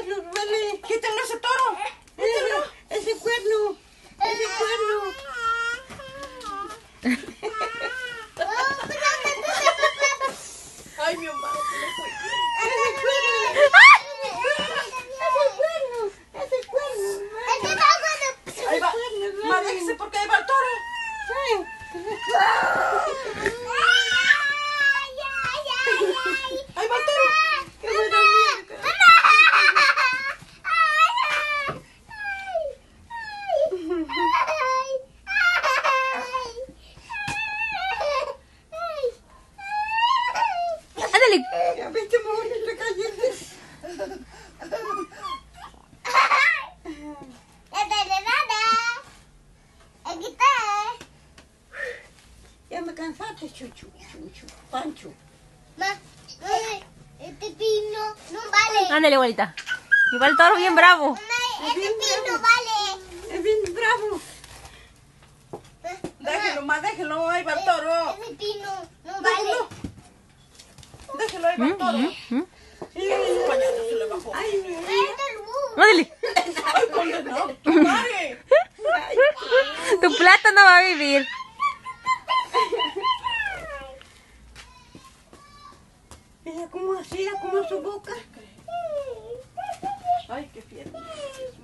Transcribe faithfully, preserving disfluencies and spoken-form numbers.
nos duele. Quítenlo ese toro. Quítenlo. Ese cuerno. Ese cuerno. Ay, mi mamá. Ese cuerno. Ese cuerno. Ese cuerno. Ahí va. Más déjese porque ahí va el toro. Ahí va el toro. Qué buena mierda. Ándale. Ya viste, amor, en la calle. Ya me cansaste, Chuchu, Chuchu, Pancho. Este pino no vale. Ándale, abuelita. Y va el toro bien bravo. Este pino vale. Es bien bravo. Déjelo más, déjelo, ahí va el toro. Ese pino no vale. Déjelo. Déjelo, ahí va el toro. Mm, mm. Sí, el pañal se le bajó. Ay, mi Ándale. Ay, condenado. ¡Pare! Tu plata no va a vivir. Mira cómo hacía, cómo su boca. Ay, qué fiel.